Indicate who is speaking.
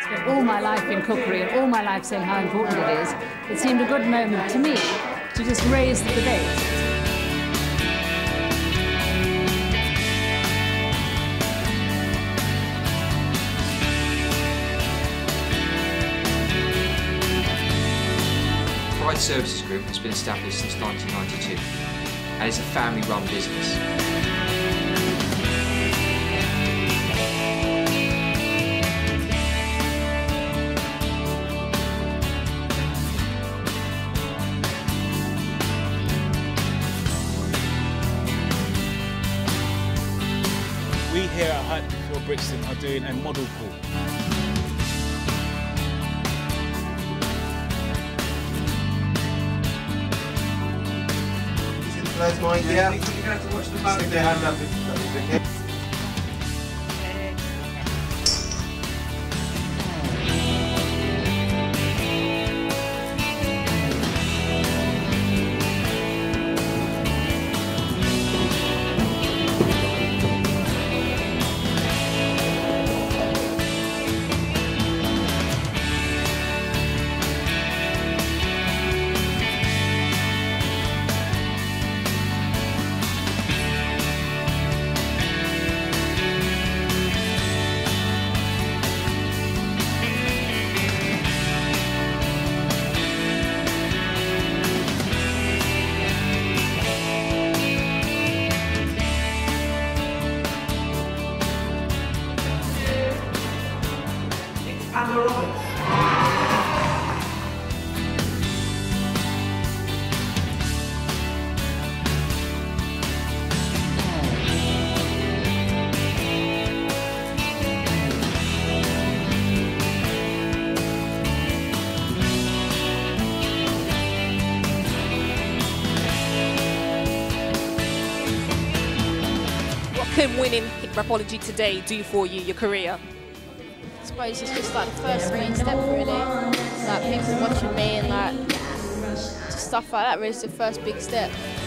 Speaker 1: spent all my life in cookery and all my life saying how important it is, it seemed a good moment to me to just raise the debate.
Speaker 2: Pride Services Group has been established since 1992 and is a family-run business.
Speaker 3: We here at Hut for Brixton are doing a model pool.
Speaker 4: That's mine, yeah. You're going to have to watch the back. Stick their hand up.
Speaker 5: What can winning Rapology today do for you, your career?
Speaker 6: I suppose it's just like the first main step really. Like people watching me and like just stuff like that really is the first big step.